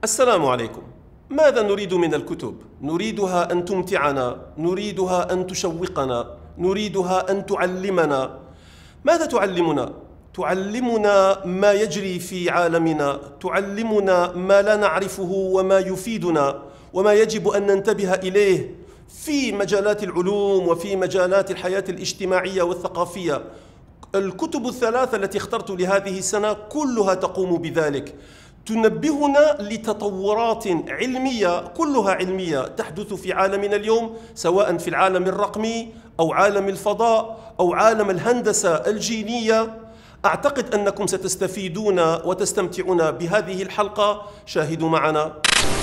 السلام عليكم. ماذا نريد من الكتب؟ نريدها أن تمتعنا، نريدها أن تشوقنا، نريدها أن تعلمنا. ماذا تعلمنا؟ تعلمنا ما يجري في عالمنا، تعلمنا ما لا نعرفه وما يفيدنا وما يجب أن ننتبه إليه في مجالات العلوم وفي مجالات الحياة الاجتماعية والثقافية. الكتب الثلاثة التي اخترت لهذه السنة كلها تقوم بذلك، تنبهنا لتطورات علمية كلها علمية تحدث في عالمنا اليوم، سواء في العالم الرقمي أو عالم الفضاء أو عالم الهندسة الجينية. أعتقد أنكم ستستفيدون وتستمتعون بهذه الحلقة، شاهدوا معنا.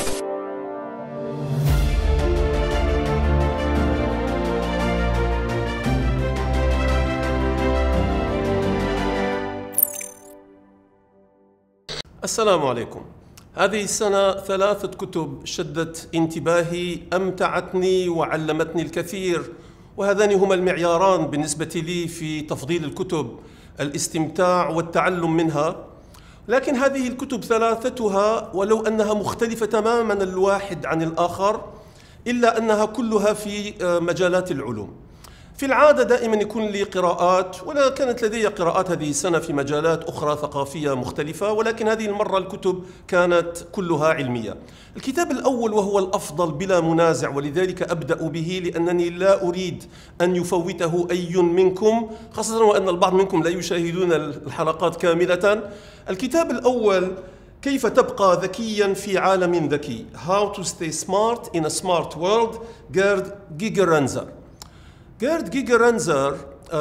السلام عليكم. هذه السنة 3 كتب شدت انتباهي، أمتعتني وعلمتني الكثير، وهذان هما المعياران بالنسبة لي في تفضيل الكتب: الاستمتاع والتعلم منها. لكن هذه الكتب ثلاثتها ولو أنها مختلفة تماما الواحد عن الآخر، إلا أنها كلها في مجالات العلوم. في العادة دائما يكون لي قراءات، ولا كانت لدي قراءات هذه السنة في مجالات أخرى ثقافية مختلفة، ولكن هذه المرة الكتب كانت كلها علمية. الكتاب الأول وهو الأفضل بلا منازع، ولذلك أبدأ به لأنني لا أريد أن يفوته أي منكم، خاصة وأن البعض منكم لا يشاهدون الحلقات كاملة. الكتاب الأول: كيف تبقى ذكيا في عالم ذكي، How to stay smart in a smart world، جيرد جيجرانزر. جيرد جيجرانزر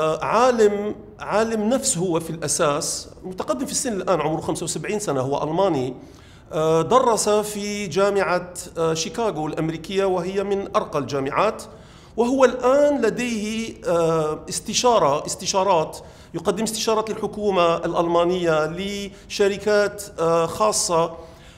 عالم نفس، هو في الأساس متقدم في السن الآن، عمره 75 سنة، هو ألماني. درس في جامعة شيكاغو الأمريكية، وهي من أرقى الجامعات، وهو الآن لديه استشارات، يقدم استشارات للحكومة الألمانية لشركات خاصة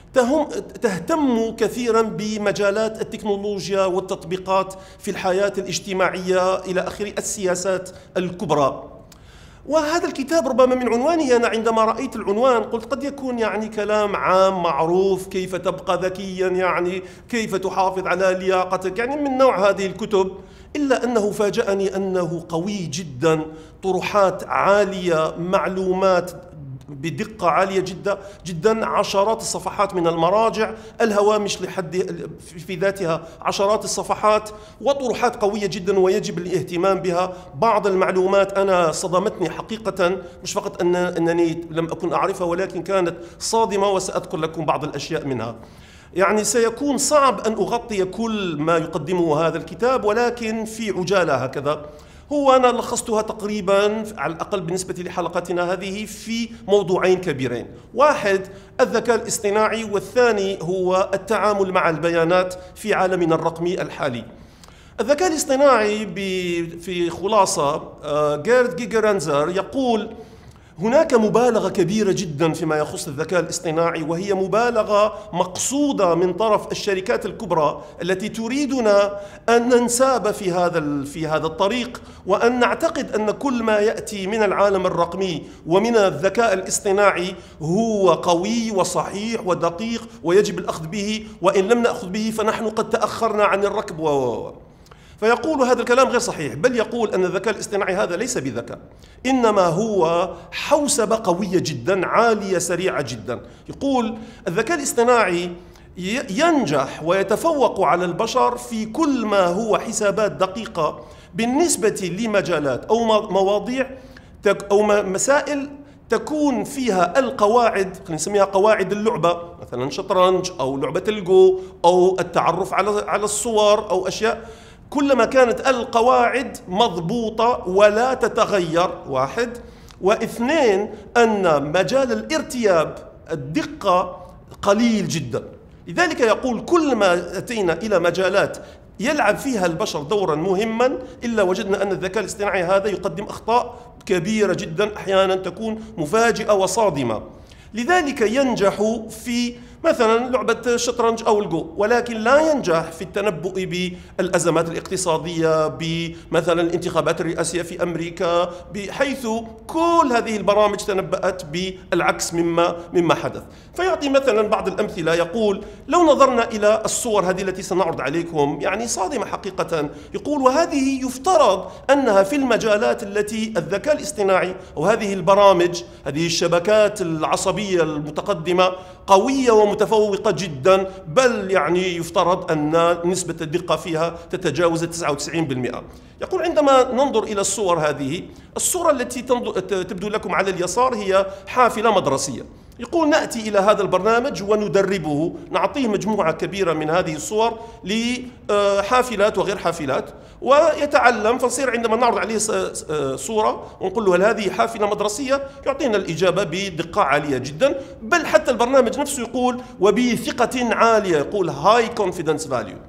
تهتم كثيرا بمجالات التكنولوجيا والتطبيقات في الحياة الاجتماعية إلى آخر السياسات الكبرى. وهذا الكتاب ربما من عنوانه، أنا عندما رأيت العنوان قلت قد يكون يعني كلام عام معروف، كيف تبقى ذكيا، يعني كيف تحافظ على لياقتك، يعني من نوع هذه الكتب. إلا أنه فاجأني أنه قوي جدا، طروحات عالية، معلومات بدقة عالية جدا، عشرات الصفحات من المراجع، الهوامش لحد في ذاتها عشرات الصفحات، وطروحات قوية جدا ويجب الاهتمام بها. بعض المعلومات أنا صدمتني حقيقة، مش فقط أنني لم أكن أعرفها، ولكن كانت صادمة، وسأذكر لكم بعض الأشياء منها. يعني سيكون صعب أن أغطي كل ما يقدمه هذا الكتاب، ولكن في عجالة هكذا. هو أنا لخصتها تقريبا على الأقل بالنسبة لحلقتنا هذه في موضوعين كبيرين: واحد الذكاء الاصطناعي، والثاني هو التعامل مع البيانات في عالمنا الرقمي الحالي. الذكاء الاصطناعي في خلاصة، جيرد جيجرانزر يقول هناك مبالغة كبيرة جدا فيما يخص الذكاء الاصطناعي، وهي مبالغة مقصودة من طرف الشركات الكبرى التي تريدنا أن ننساب في هذا الطريق، وأن نعتقد أن كل ما يأتي من العالم الرقمي ومن الذكاء الاصطناعي هو قوي وصحيح ودقيق ويجب الأخذ به، وإن لم نأخذ به فنحن قد تأخرنا عن الركب فيقول هذا الكلام غير صحيح، بل يقول أن الذكاء الاصطناعي هذا ليس بذكاء، إنما هو حوسبة قوية جدا، عالية سريعة جدا. يقول الذكاء الاصطناعي ينجح ويتفوق على البشر في كل ما هو حسابات دقيقة بالنسبة لمجالات أو مواضيع أو مسائل تكون فيها القواعد، خلينا نسميها قواعد اللعبة، مثلا شطرنج أو لعبة الجو أو التعرف على الصور أو أشياء. كلما كانت القواعد مضبوطة ولا تتغير، واحد. واثنين، أن مجال الارتياب، الدقة، قليل جدا. لذلك يقول كل ما أتينا إلى مجالات يلعب فيها البشر دورا مهما، إلا وجدنا أن الذكاء الاصطناعي هذا يقدم أخطاء كبيرة جدا، أحيانا تكون مفاجئة وصادمة. لذلك ينجح في مثلا لعبة الشطرنج أو الجو، ولكن لا ينجح في التنبؤ بالأزمات الاقتصادية، بمثلا الانتخابات الرئاسية في أمريكا، بحيث كل هذه البرامج تنبأت بالعكس مما حدث. فيعطي مثلا بعض الأمثلة، يقول لو نظرنا إلى الصور هذه التي سنعرض عليكم يعني صادمة حقيقة، يقول وهذه يفترض أنها في المجالات التي الذكاء الاصطناعي وهذه البرامج، هذه الشبكات العصبية المتقدمة قوية ومتفوقة جدا، بل يعني يفترض أن نسبة الدقة فيها تتجاوز 99%. يقول عندما ننظر إلى الصور هذه، الصورة التي تبدو لكم على اليسار هي حافلة مدرسية. يقول نأتي إلى هذا البرنامج وندربه، نعطيه مجموعة كبيرة من هذه الصور لحافلات وغير حافلات ويتعلم، فنصير عندما نعرض عليه صورة ونقول له هل هذه حافلة مدرسية، يعطينا الإجابة بدقة عالية جدا، بل حتى البرنامج نفسه يقول وبثقة عالية، يقول high confidence value.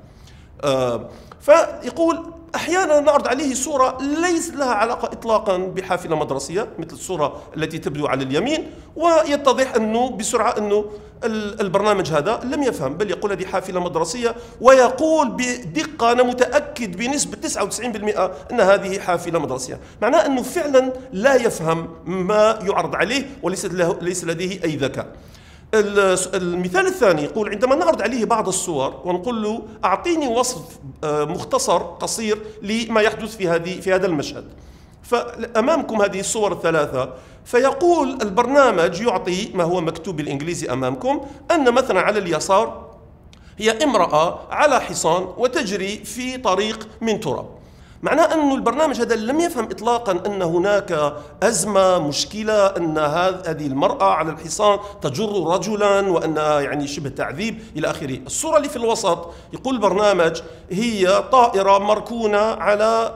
فيقول أحيانا نعرض عليه صورة ليس لها علاقة إطلاقا بحافلة مدرسية مثل الصورة التي تبدو على اليمين، ويتضح أنه بسرعة أنه البرنامج هذا لم يفهم، بل يقول هذه حافلة مدرسية، ويقول بدقة أنا متأكد بنسبة 99% أن هذه حافلة مدرسية. معناه أنه فعلا لا يفهم ما يعرض عليه وليس لديه أي ذكاء. المثال الثاني يقول عندما نعرض عليه بعض الصور ونقول له أعطيني وصف مختصر قصير لما يحدث في هذا المشهد، فأمامكم هذه الصور الثلاثة، فيقول البرنامج يعطي ما هو مكتوب بالإنجليزي أمامكم، أن مثلا على اليسار هي امرأة على حصان وتجري في طريق من تراب. معناه أن البرنامج هذا لم يفهم إطلاقا أن هناك أزمة مشكلة، أن هذه المرأة على الحصان تجر رجلا وأنها يعني شبه تعذيب إلى آخره. الصورة اللي في الوسط يقول البرنامج هي طائرة مركونة على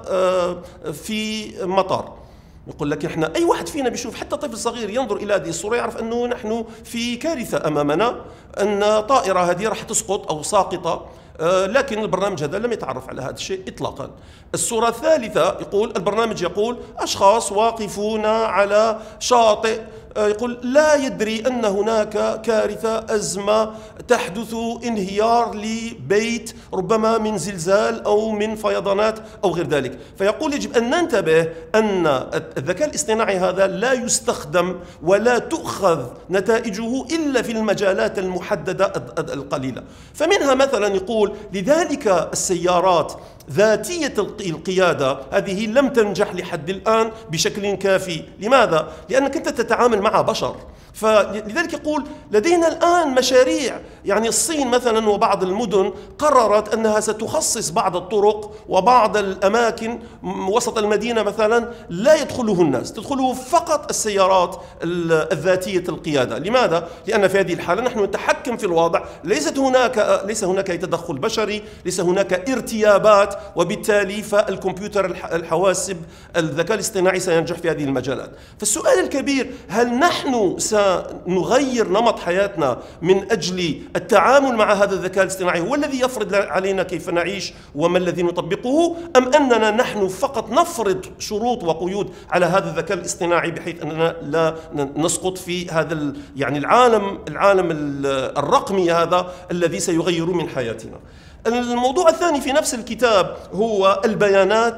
في مطار. يقول لك احنا اي واحد فينا بيشوف، حتى طفل صغير ينظر الى هذه الصوره يعرف انه نحن في كارثه امامنا، ان طائره هذه راح تسقط او ساقطه، لكن البرنامج هذا لم يتعرف على هذا الشيء اطلاقا. الصوره الثالثه يقول البرنامج يقول اشخاص واقفون على شاطئ، يقول لا يدري أن هناك كارثة، أزمة تحدث، انهيار لبيت ربما من زلزال أو من فيضانات أو غير ذلك. فيقول يجب أن ننتبه أن الذكاء الاصطناعي هذا لا يستخدم ولا تؤخذ نتائجه إلا في المجالات المحددة القليلة. فمنها مثلا يقول لذلك السيارات ذاتية القيادة هذه لم تنجح لحد الآن بشكل كافي. لماذا؟ لأنك أنت تتعامل مع بشر. فلذلك يقول لدينا الآن مشاريع، يعني الصين مثلا وبعض المدن قررت أنها ستخصص بعض الطرق وبعض الأماكن وسط المدينة مثلا لا يدخله الناس، تدخله فقط السيارات الذاتية القيادة. لماذا؟ لأن في هذه الحالة نحن نتحكم في الوضع، ليس هناك تدخل بشري، ليس هناك ارتيابات، وبالتالي فالكمبيوتر الحواسب الذكاء الاصطناعي سينجح في هذه المجالات. فالسؤال الكبير، هل نحن سنغير نمط حياتنا من أجل التعامل مع هذا الذكاء الاصطناعي؟ هو الذي يفرض علينا كيف نعيش وما الذي نطبقه، أم أننا نحن فقط نفرض شروط وقيود على هذا الذكاء الاصطناعي بحيث أننا لا نسقط في هذا يعني العالم الرقمي هذا الذي سيغير من حياتنا؟ الموضوع الثاني في نفس الكتاب هو البيانات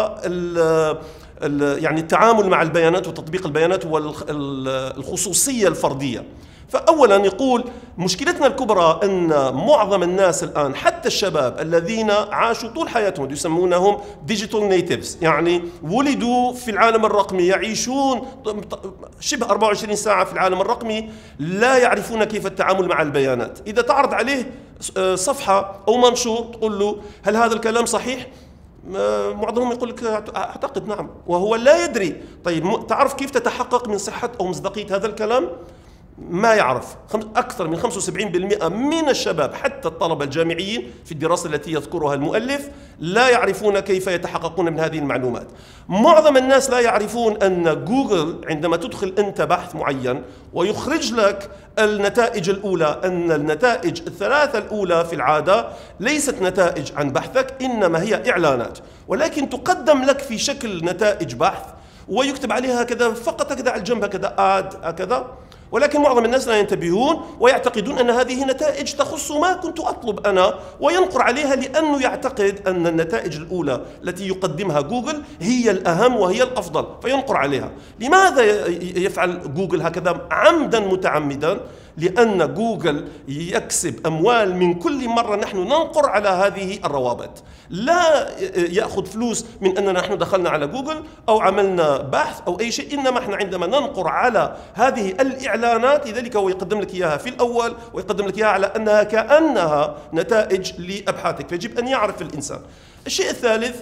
يعني التعامل مع البيانات وتطبيق البيانات والخصوصية الفردية. فأولا يقول مشكلتنا الكبرى أن معظم الناس الآن حتى الشباب الذين عاشوا طول حياتهم يسمونهم ديجيتال نيتيفز، يعني ولدوا في العالم الرقمي، يعيشون شبه 24 ساعة في العالم الرقمي، لا يعرفون كيف التعامل مع البيانات. إذا تعرض عليه صفحة أو منشور تقول له هل هذا الكلام صحيح؟ معظمهم يقول لك أعتقد نعم، وهو لا يدري. طيب تعرف كيف تتحقق من صحة أو مصداقية هذا الكلام؟ ما يعرف. أكثر من 75% من الشباب حتى الطلبة الجامعيين في الدراسة التي يذكرها المؤلف لا يعرفون كيف يتحققون من هذه المعلومات. معظم الناس لا يعرفون أن جوجل عندما تدخل أنت بحث معين ويخرج لك النتائج الأولى، أن النتائج الثلاثة الأولى في العادة ليست نتائج عن بحثك، إنما هي إعلانات، ولكن تقدم لك في شكل نتائج بحث ويكتب عليها كذا فقط هكذا على الجنب هكذا هكذا، ولكن معظم الناس لا ينتبهون ويعتقدون أن هذه نتائج تخص ما كنت أطلب أنا، وينقر عليها لأنه يعتقد أن النتائج الأولى التي يقدمها جوجل هي الأهم وهي الأفضل، فينقر عليها. لماذا يفعل جوجل هكذا عمدا متعمدا؟ لأن جوجل يكسب أموال من كل مرة نحن ننقر على هذه الروابط. لا يأخذ فلوس من أننا نحن دخلنا على جوجل أو عملنا بحث أو أي شيء، إنما احنا عندما ننقر على هذه الإعلانات، لذلك هو يقدم لك إياها في الأول ويقدم لك إياها على أنها كأنها نتائج لأبحاثك، فيجب أن يعرف الإنسان. الشيء الثالث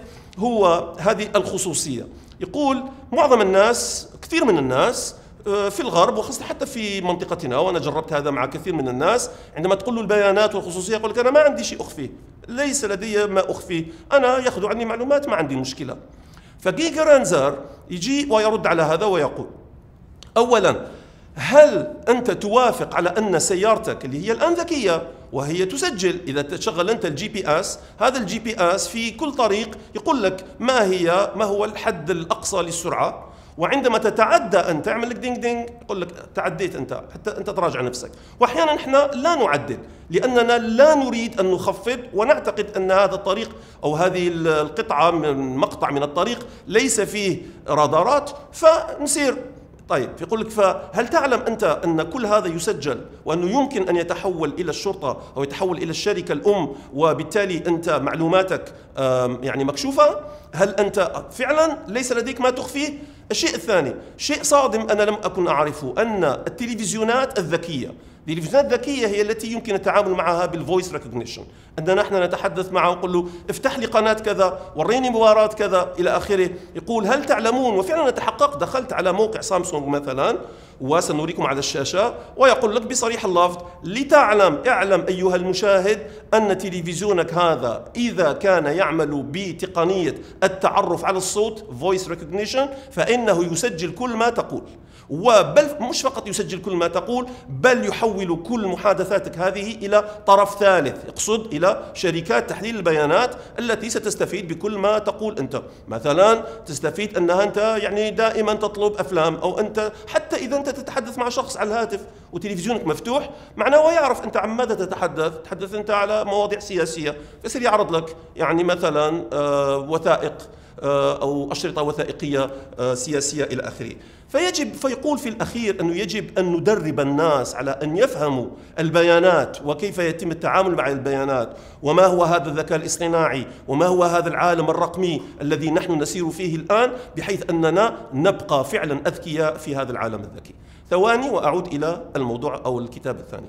هو هذه الخصوصية. يقول معظم الناس، كثير من الناس في الغرب وخاصة حتى في منطقتنا، وأنا جربت هذا مع كثير من الناس، عندما تقول له البيانات والخصوصية يقول لك أنا ما عندي شيء أخفيه، ليس لدي ما أخفيه، أنا يأخذوا عني معلومات ما عندي مشكلة. فجيجر رانزر يجي ويرد على هذا ويقول: أولا، هل أنت توافق على أن سيارتك اللي هي الآن ذكية وهي تسجل، إذا تشغل أنت الجي بي اس، هذا الجي بي اس في كل طريق يقول لك ما هو الحد الأقصى للسرعة، وعندما تتعدى أن تعمل لك دينج دينج يقول لك تعديت أنت، حتى أنت تراجع نفسك. وأحيانا إحنا لا نعدل لأننا لا نريد أن نخفض، ونعتقد أن هذا الطريق أو هذه القطعة من مقطع من الطريق ليس فيه رادارات فنسير. طيب، يقول لك فهل تعلم أنت أن كل هذا يسجل وأنه يمكن أن يتحول إلى الشرطة أو يتحول إلى الشركة الأم، وبالتالي أنت معلوماتك يعني مكشوفة؟ هل أنت فعلا ليس لديك ما تخفيه؟ الشيء الثاني، شيء صادم أنا لم أكن أعرفه، أن التلفزيونات الذكية، التلفزيونات الذكية هي التي يمكن التعامل معها بالفويس ريكوجنيشن، أننا نحن نتحدث معه ونقول له افتح لي قناة كذا، وريني مباراة كذا إلى آخره. يقول هل تعلمون، وفعلا نتحقق، دخلت على موقع سامسونج مثلا وسنريكم على الشاشة، ويقول لك بصريح اللفظ: اعلم أيها المشاهد أن تلفزيونك هذا إذا كان يعمل بتقنية التعرف على الصوت voice recognition فإنه يسجل كل ما تقول، وبل مش فقط يسجل كل ما تقول، بل يحول كل محادثاتك هذه إلى طرف ثالث، يقصد إلى شركات تحليل البيانات التي ستستفيد بكل ما تقول أنت. مثلا تستفيد أنها أنت يعني دائما تطلب أفلام، أو أنت حتى إذا أنت تتحدث مع شخص على الهاتف وتلفزيونك مفتوح معناه هو يعرف أنت عن ماذا تتحدث أنت على مواضيع سياسية، فيصير يعرض لك يعني مثلا وثائق أو أشرطة وثائقية سياسية إلى آخره. فيقول في الأخير أنه يجب أن ندرب الناس على أن يفهموا البيانات وكيف يتم التعامل مع البيانات، وما هو هذا الذكاء الاصطناعي، وما هو هذا العالم الرقمي الذي نحن نسير فيه الآن، بحيث أننا نبقى فعلا أذكياء في هذا العالم الذكي. ثواني وأعود إلى الموضوع أو الكتاب الثاني.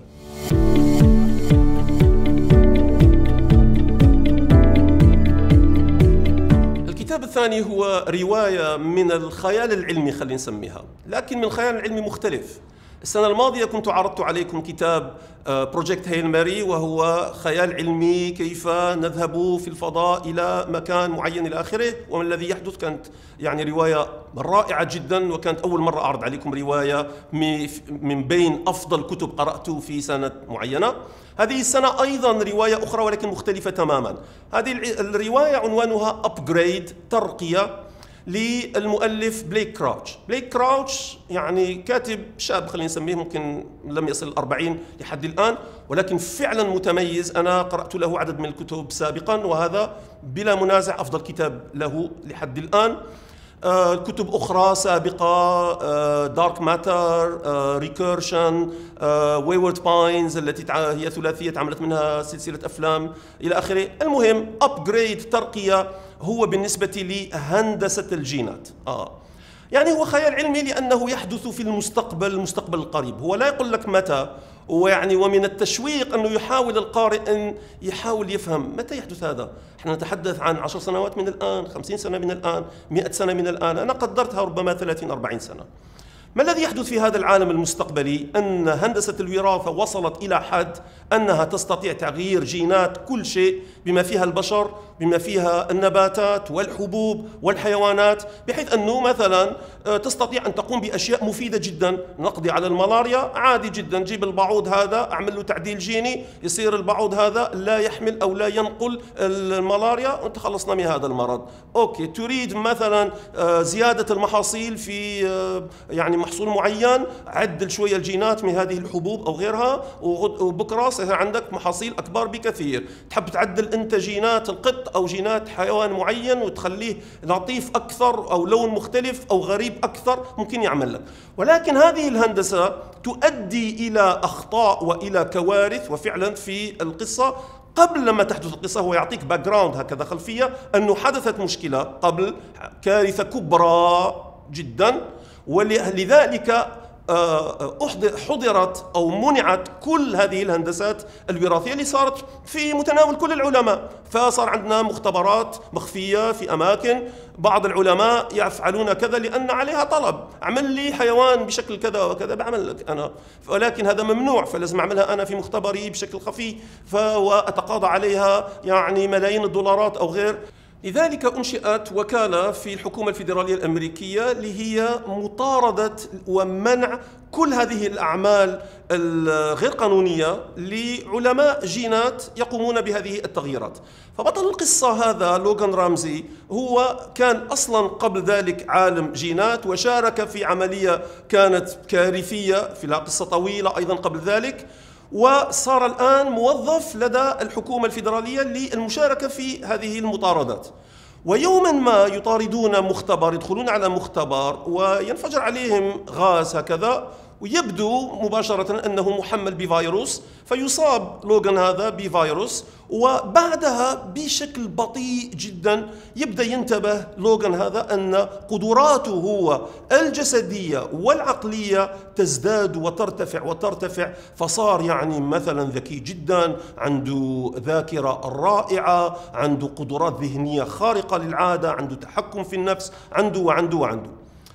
الكتاب الثاني هو رواية من الخيال العلمي، خلينا نسميها، لكن من الخيال العلمي مختلف. السنة الماضية كنت عرضت عليكم كتاب بروجكت هيل ماري، وهو خيال علمي كيف نذهب في الفضاء إلى مكان معين إلى آخره، وما الذي يحدث. كانت يعني رواية رائعة جدا، وكانت أول مرة أعرض عليكم رواية من بين أفضل كتب قرأته في سنة معينة. هذه السنة أيضا رواية أخرى ولكن مختلفة تماما. هذه الرواية عنوانها أبجريد، ترقية، للمؤلف بليك كراوتش. بليك كراوتش يعني كاتب شاب، خلينا نسميه، ممكن لم يصل 40 لحد الآن، ولكن فعلا متميز. أنا قرأت له عدد من الكتب سابقا، وهذا بلا منازع أفضل كتاب له لحد الآن. كتب أخرى سابقة، دارك ماتر، ريكيرشن، ويورد باينز التي هي ثلاثية عملت منها سلسلة أفلام إلى آخره. المهم أبجريد، ترقية، هو بالنسبة لي هندسة الجينات. يعني هو خيال علمي لأنه يحدث في المستقبل القريب، هو لا يقول لك متى، ويعني ومن التشويق أنه يحاول القارئ أن يحاول يفهم متى يحدث هذا. احنا نتحدث عن 10 سنوات من الآن، 50 سنة من الآن، 100 سنة من الآن، أنا قدرتها ربما 30-40 سنة. ما الذي يحدث في هذا العالم المستقبلي؟ أن هندسة الوراثة وصلت إلى حد أنها تستطيع تغيير جينات كل شيء، بما فيها البشر، بما فيها النباتات والحبوب والحيوانات، بحيث أنه مثلا تستطيع أن تقوم بأشياء مفيدة جدا. نقضي على الملاريا عادي جدا، جيب البعوض هذا أعمل له تعديل جيني، يصير البعوض هذا لا يحمل أو لا ينقل الملاريا، وتخلصنا من هذا المرض. أوكي، تريد مثلا زيادة المحاصيل في يعني محصول معين، عدل شوية الجينات من هذه الحبوب أو غيرها، وبكرة سيصير عندك محاصيل أكبر بكثير. تحب تعدل أنت جينات القط أو جينات حيوان معين وتخليه لطيف أكثر أو لون مختلف أو غريب أكثر، ممكن يعمل لك. ولكن هذه الهندسة تؤدي إلى أخطاء وإلى كوارث. وفعلا في القصة قبل لما تحدث القصة هو يعطيك باك جراوند هكذا خلفية أنه حدثت مشكلة قبل، كارثة كبرى جدا، ولذلك حضرت أو منعت كل هذه الهندسات الوراثية اللي صارت في متناول كل العلماء. فصار عندنا مختبرات مخفية في أماكن، بعض العلماء يفعلون كذا لأن عليها طلب، عمل لي حيوان بشكل كذا وكذا بعمل لك أنا، ولكن هذا ممنوع، فلازم أعملها أنا في مختبري بشكل خفي وأتقاضى عليها يعني ملايين الدولارات أو غير. لذلك أنشئت وكالة في الحكومة الفيدرالية الأمريكية اللي هي مطاردة ومنع كل هذه الأعمال الغير قانونية لعلماء جينات يقومون بهذه التغييرات. فبطل القصة هذا لوغان رامزي هو كان أصلا قبل ذلك عالم جينات، وشارك في عملية كانت كارثية، في لها قصة طويلة أيضا قبل ذلك، وصار الآن موظف لدى الحكومة الفيدرالية للمشاركة في هذه المطاردات. ويوما ما يطاردون مختبر، يدخلون على مختبر وينفجر عليهم غاز هكذا، ويبدو مباشرة أنه محمل بفيروس، فيصاب لوغان هذا بفيروس، وبعدها بشكل بطيء جدا يبدأ ينتبه لوغان هذا أن قدراته هو الجسدية والعقلية تزداد وترتفع وترتفع، فصار يعني مثلا ذكي جدا، عنده ذاكرة رائعة، عنده قدرات ذهنية خارقة للعادة، عنده تحكم في النفس، عنده وعنده وعنده.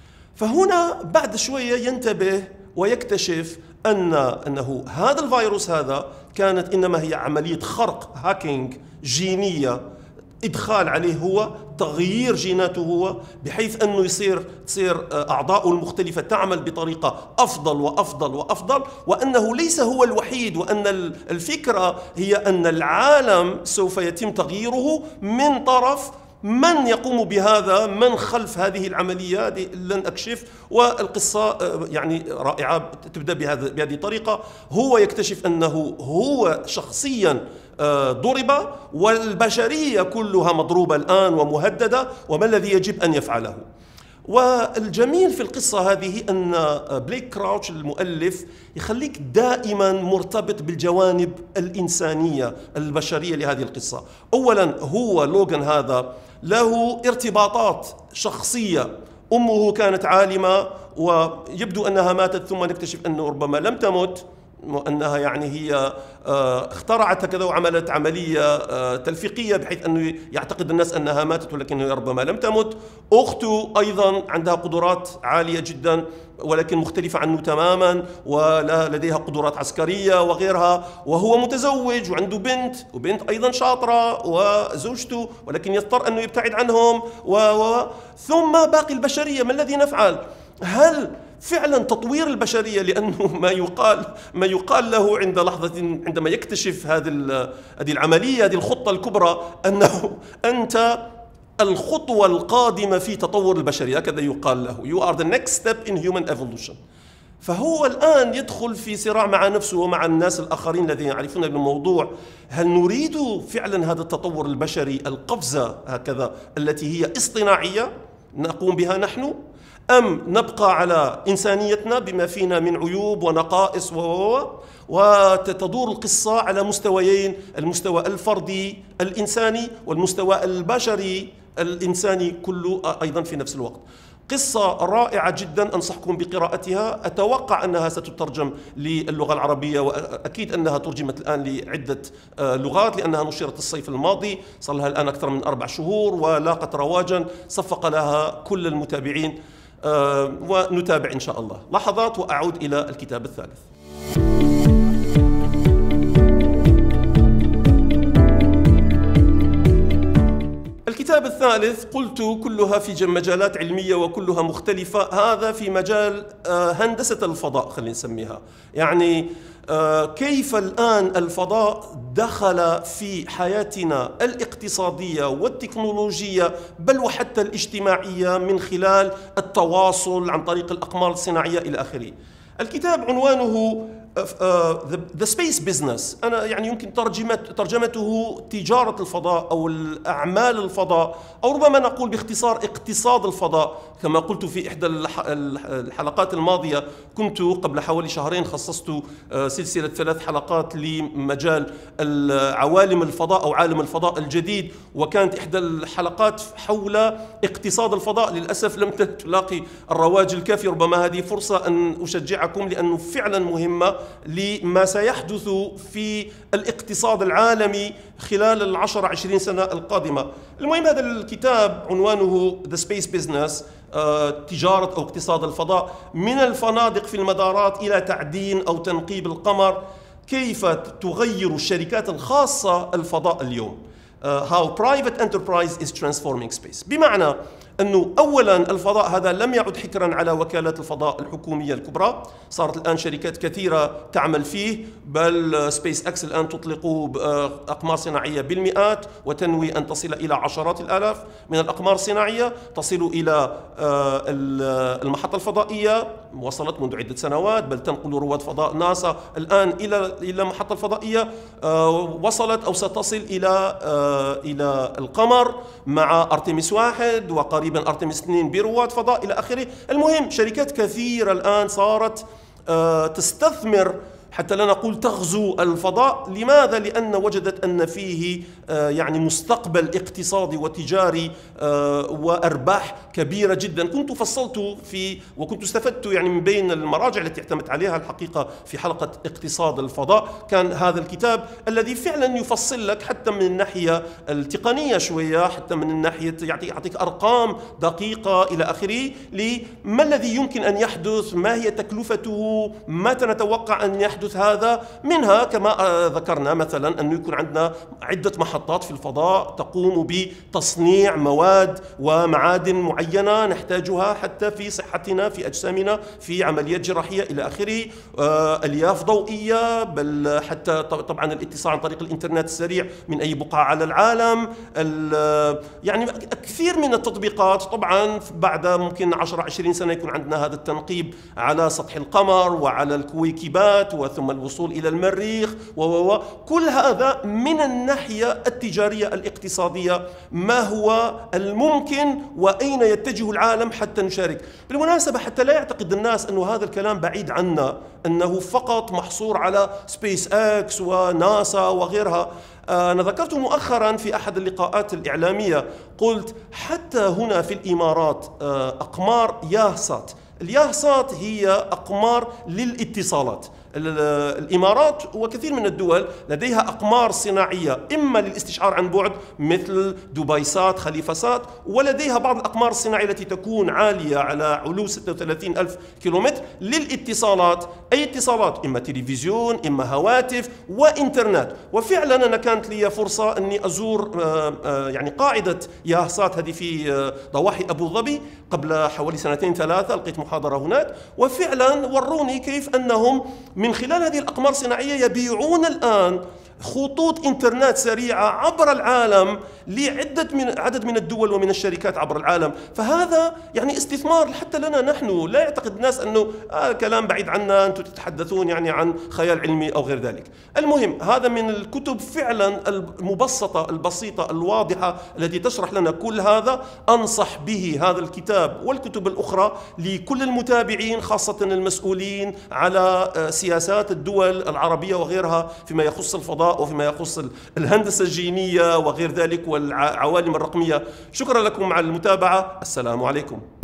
فهنا بعد شوية ينتبه ويكتشف أنه هذا الفيروس هذا كانت إنما هي عملية خرق، هاكينج جينية، إدخال عليه هو، تغيير جيناته هو، بحيث أنه تصير أعضاؤه المختلفة تعمل بطريقة أفضل وأفضل وأفضل، وأنه ليس هو الوحيد، وأن الفكرة هي أن العالم سوف يتم تغييره من طرف من يقوم بهذا، من خلف هذه العملية. هذه لن أكشف، والقصة يعني رائعة تبدأ بهذه الطريقة. هو يكتشف أنه هو شخصيا ضرب، والبشرية كلها مضروبة الآن ومهددة، وما الذي يجب أن يفعله. والجميل في القصة هذه أن بليك كراوتش المؤلف يخليك دائما مرتبط بالجوانب الإنسانية البشرية لهذه القصة. أولا هو لوغان هذا له ارتباطات شخصية، أمه كانت عالمة ويبدو أنها ماتت، ثم نكتشف أنه ربما لم تمت، وأنها يعني هي اخترعت كذا وعملت عملية تلفيقية بحيث أنه يعتقد الناس أنها ماتت ولكن ربما لم تمت. أخته أيضا عندها قدرات عالية جدا ولكن مختلفة عنه تماما، ولديها قدرات عسكرية وغيرها، وهو متزوج وعنده بنت، وبنت أيضا شاطرة وزوجته، ولكن يضطر أنه يبتعد عنهم ثم باقي البشرية. ما الذي نفعل؟ هل فعلا تطوير البشرية، لأنه ما يقال له عند لحظة عندما يكتشف هذه العملية، هذه الخطة الكبرى، أنه أنت الخطوة القادمة في تطور البشرية، هكذا يقال له. You are the next step in human evolution. فهو الآن يدخل في صراع مع نفسه ومع الناس الآخرين الذين يعرفون بالموضوع. هل نريد فعلا هذا التطور البشري، القفزة هكذا التي هي اصطناعية نقوم بها نحن، أم نبقى على إنسانيتنا بما فينا من عيوب ونقائص وتدور القصة على مستويين، المستوى الفردي الإنساني والمستوى البشري الإنساني كله أيضا في نفس الوقت. قصة رائعة جدا، أنصحكم بقراءتها. أتوقع أنها ستترجم للغة العربية، وأكيد أنها ترجمت الآن لعدة لغات لأنها نشرت الصيف الماضي، صار لها الآن أكثر من 4 شهور ولاقت رواجا صفق لها كل المتابعين، ونتابع إن شاء الله. لحظات وأعود إلى الكتاب الثالث. الكتاب الثالث قلت كلها في مجالات علمية وكلها مختلفة، هذا في مجال هندسة الفضاء خلينا نسميها، يعني كيف الآن الفضاء دخل في حياتنا الاقتصادية والتكنولوجية بل وحتى الاجتماعية من خلال التواصل عن طريق الأقمار الصناعية إلى آخره. الكتاب عنوانه The Space Business، أنا يعني يمكن ترجمته تجارة الفضاء أو الأعمال الفضاء، أو ربما نقول باختصار اقتصاد الفضاء. كما قلت في إحدى الحلقات الماضية، كنت قبل حوالي شهرين خصصت سلسلة 3 حلقات لمجال عوالم الفضاء أو عالم الفضاء الجديد، وكانت إحدى الحلقات حول اقتصاد الفضاء. للأسف لم تلاقي الرواج الكافي، ربما هذه فرصة أن أشجعكم لأنه فعلا مهمة لما سيحدث في الاقتصاد العالمي خلال 10-20 سنة القادمة. المهم هذا الكتاب عنوانه The Space Business، تجارة أو اقتصاد الفضاء، من الفنادق في المدارات إلى تعدين أو تنقيب القمر، كيف تغير الشركات الخاصة الفضاء اليوم. How private enterprise is transforming space. بمعنى أنه أولا الفضاء هذا لم يعد حكرا على وكالات الفضاء الحكومية الكبرى، صارت الآن شركات كثيرة تعمل فيه، بل سبيس أكس الآن تطلق أقمار صناعية بالمئات وتنوي أن تصل إلى عشرات الآلاف من الأقمار الصناعية، تصل إلى المحطة الفضائية، وصلت منذ عدة سنوات، بل تنقل رواد فضاء ناسا الآن إلى المحطة الفضائية، وصلت أو ستصل إلى القمر مع أرتمس 1 وقريبا أرتمس 2 برواد فضاء إلى آخره. المهم شركات كثيرة الآن صارت تستثمر حتى لا نقول تغزو الفضاء. لماذا؟ لأن وجدت أن فيه يعني مستقبل اقتصادي وتجاري وأرباح كبيرة جدا. كنت فصلت وكنت استفدت يعني من بين المراجع التي اعتمدت عليها الحقيقة في حلقة اقتصاد الفضاء، كان هذا الكتاب الذي فعلا يفصل لك حتى من الناحية التقنية شوية، حتى من الناحية يعطيك أرقام دقيقة إلى آخره، لما الذي يمكن أن يحدث، ما هي تكلفته، متى نتوقع أن يحدث هذا. منها كما ذكرنا مثلا أنه يكون عندنا عدة محطات في الفضاء تقوم بتصنيع مواد ومعادن معينة نحتاجها حتى في صحتنا، في أجسامنا، في عمليات جراحية إلى آخره، ألياف ضوئية، بل حتى طبعا الاتصال عن طريق الإنترنت السريع من أي بقعة على العالم، يعني كثير من التطبيقات. طبعا بعد ممكن 10-20 سنة يكون عندنا هذا التنقيب على سطح القمر وعلى الكويكبات ثم الوصول إلى المريخ كل هذا من الناحية التجارية الاقتصادية، ما هو الممكن وأين يتجه العالم حتى نشارك. بالمناسبة حتى لا يعتقد الناس أنه هذا الكلام بعيد عنا، أنه فقط محصور على سبيس أكس وناسا وغيرها. أنا ذكرت مؤخرا في أحد اللقاءات الإعلامية، قلت حتى هنا في الإمارات أقمار ياهسات. الياهسات هي أقمار للاتصالات. الإمارات وكثير من الدول لديها أقمار صناعية إما للاستشعار عن بعد مثل دبيسات، خليفسات، ولديها بعض الأقمار الصناعية التي تكون عالية على علو 36,000 كيلومتر للاتصالات، أي اتصالات، إما تلفزيون، إما هواتف وإنترنت. وفعلا أنا كانت لي فرصة أني أزور يعني قاعدة ياهسات هذه في ضواحي أبو ظبي قبل حوالي 2-3، لقيت محاضرة هناك، وفعلا وروني كيف أنهم من خلال هذه الأقمار الصناعية يبيعون الآن خطوط إنترنت سريعة عبر العالم عدد من الدول ومن الشركات عبر العالم. فهذا يعني استثمار حتى لنا نحن. لا يعتقد الناس أنه كلام بعيد عنا، أنتم تتحدثون يعني عن خيال علمي أو غير ذلك. المهم هذا من الكتب فعلا المبسطة البسيطة الواضحة التي تشرح لنا كل هذا. أنصح به هذا الكتاب والكتب الأخرى لكل المتابعين، خاصة المسؤولين على سياسات الدول العربية وغيرها فيما يخص الفضاء وفيما يخص الهندسة الجينية وغير ذلك والعوالم الرقمية. شكرا لكم على المتابعة. السلام عليكم.